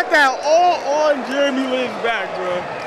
put that all on Jeremy Lin's back, bro.